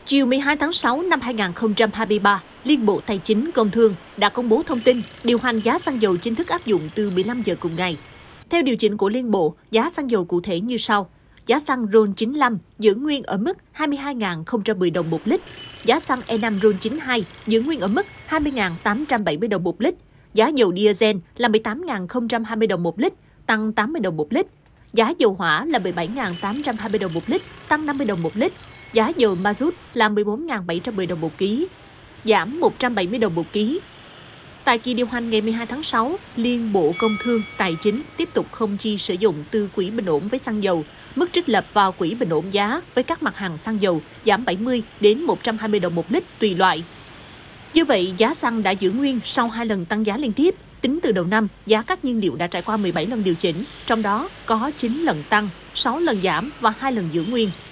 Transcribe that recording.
Chiều 12 tháng 6 năm 2023, Liên Bộ Tài chính Công Thương đã công bố thông tin điều hành giá xăng dầu chính thức áp dụng từ 15 giờ cùng ngày. Theo điều chỉnh của Liên Bộ, giá xăng dầu cụ thể như sau. Giá xăng RON95 giữ nguyên ở mức 22.010 đồng một lít. Giá xăng E5 RON92 giữ nguyên ở mức 20.870 đồng một lít. Giá dầu diesel là 18.020 đồng một lít, tăng 80 đồng một lít. Giá dầu hỏa là 17.820 đồng một lít, tăng 50 đồng một lít. Giá dầu ma rút là 14.710 đồng một ký, giảm 170 đồng một ký. Tại kỳ điều hành ngày 12 tháng 6, Liên Bộ Công Thương, Tài chính tiếp tục không chi sử dụng từ quỹ bình ổn với xăng dầu. Mức trích lập vào quỹ bình ổn giá với các mặt hàng xăng dầu giảm 70 đến 120 đồng một lít tùy loại. Như vậy, giá xăng đã giữ nguyên sau 2 lần tăng giá liên tiếp. Tính từ đầu năm, giá các nhiên liệu đã trải qua 17 lần điều chỉnh, trong đó có 9 lần tăng, 6 lần giảm và 2 lần giữ nguyên.